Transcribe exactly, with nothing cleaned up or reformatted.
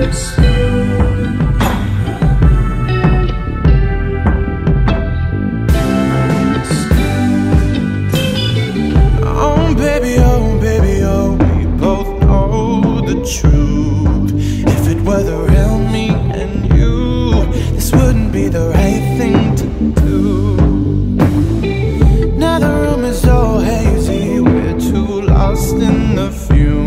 Oh baby, oh baby, oh, we both know the truth. If it were the real me and you, this wouldn't be the right thing to do. Now the room is so hazy, we're too lost in the fumes.